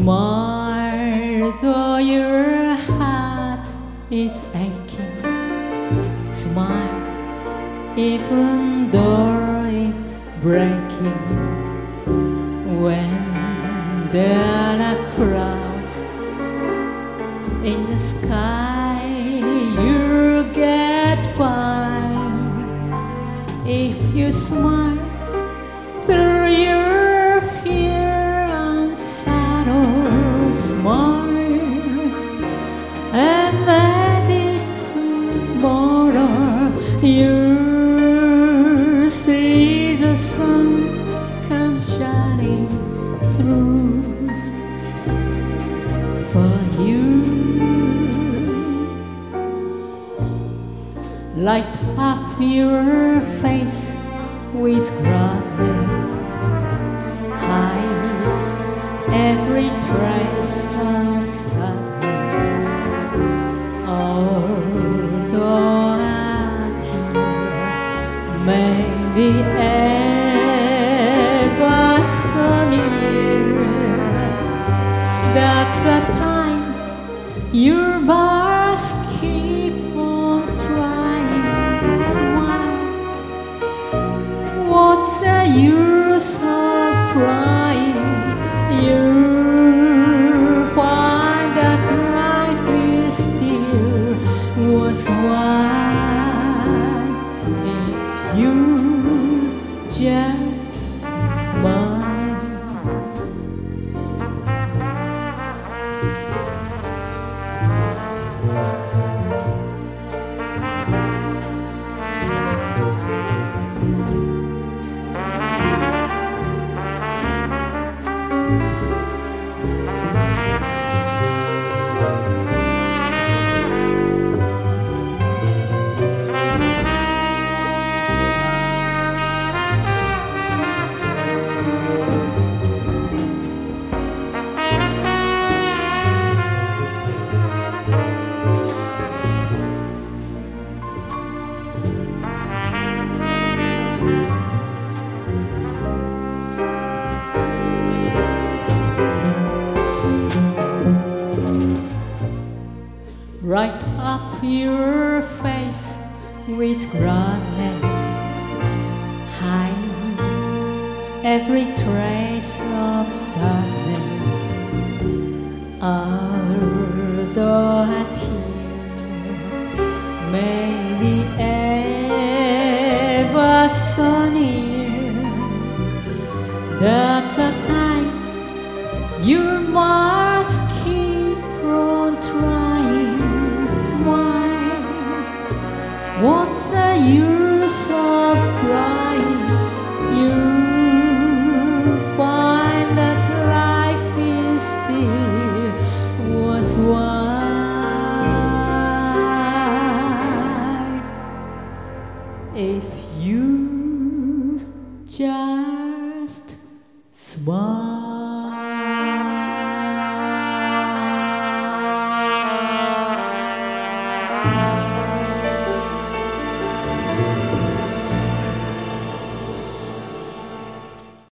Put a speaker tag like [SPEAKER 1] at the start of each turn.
[SPEAKER 1] Smile though your heart is aching. Smile even though it's breaking. When there are clouds in the sky, you get by. If you smile through your fear and sorrow, smile, and maybe tomorrow you'll see the sun come shining through for you. Light up your face with gladness, hide every trace of sadness. Although a tear may be ever so near, that's the time your bars keep on trying. Smile. What's the use of crying? You'll find that life is still worthwhile if you just smile. Light up your face with gladness, hide every trace of sadness. Although a tear may be ever so near, that's a time you must keep on trying. What's the use of crying? You'll find that life is still worthwhile if you just smile.